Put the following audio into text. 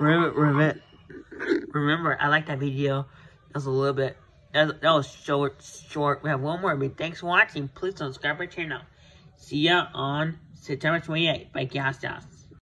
Remember, I like that video. That was a little bit. That was short. We have one more. But thanks for watching. Please subscribe our channel. See ya on September 28th by Gas House.